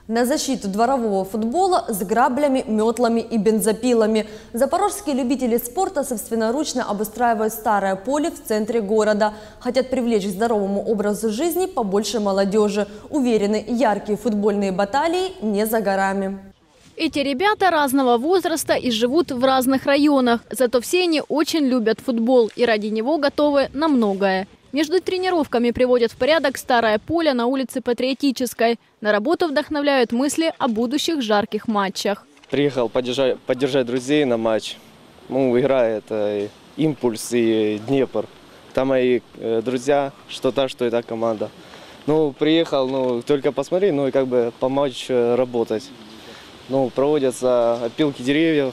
На защиту дворового футбола с граблями, метлами и бензопилами. Запорожские любители спорта собственноручно обустраивают старое поле в центре города. Хотят привлечь к здоровому образу жизни побольше молодежи. Уверены, яркие футбольные баталии не за горами. Эти ребята разного возраста и живут в разных районах. Зато все они очень любят футбол и ради него готовы на многое. Между тренировками приводят в порядок старое поле на улице Патриотической. На работу вдохновляют мысли о будущих жарких матчах. Приехал поддержать друзей на матч. Играет «Импульс» и «Днепр». Там мои друзья, что та, что эта команда. Приехал, только посмотреть, и как бы помочь работать. Проводятся опилки деревьев.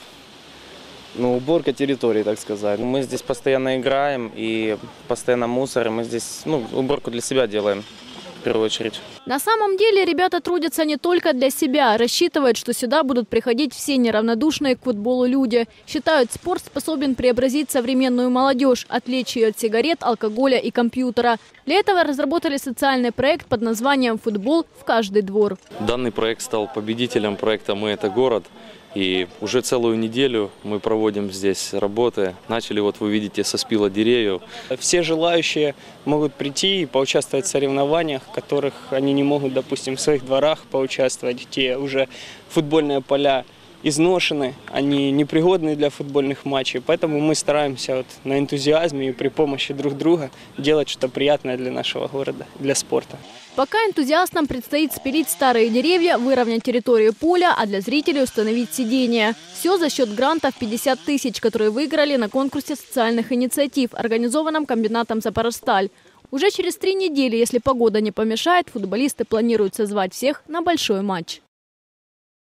Уборка территории, так сказать. Мы здесь постоянно играем и постоянно мусорим. Мы здесь уборку для себя делаем в первую очередь. На самом деле ребята трудятся не только для себя. Рассчитывают, что сюда будут приходить все неравнодушные к футболу люди. Считают, спорт способен преобразить современную молодежь, отвлечь ее от сигарет, алкоголя и компьютера. Для этого разработали социальный проект под названием «Футбол в каждый двор». Данный проект стал победителем проекта «Мы – это город». И уже целую неделю мы проводим здесь работы. Начали, вы видите, со спила деревьев. Все желающие могут прийти и поучаствовать в соревнованиях, в которых они не могут, допустим, в своих дворах поучаствовать. Те уже футбольные поля изношены, они непригодны для футбольных матчей. Поэтому мы стараемся на энтузиазме и при помощи друг друга делать что-то приятное для нашего города, для спорта. Пока энтузиастам предстоит спилить старые деревья, выровнять территорию поля, а для зрителей установить сидения. Все за счет грантов 50 тысяч, которые выиграли на конкурсе социальных инициатив, организованном комбинатом «Запорожсталь». Уже через 3 недели, если погода не помешает, футболисты планируют созвать всех на большой матч.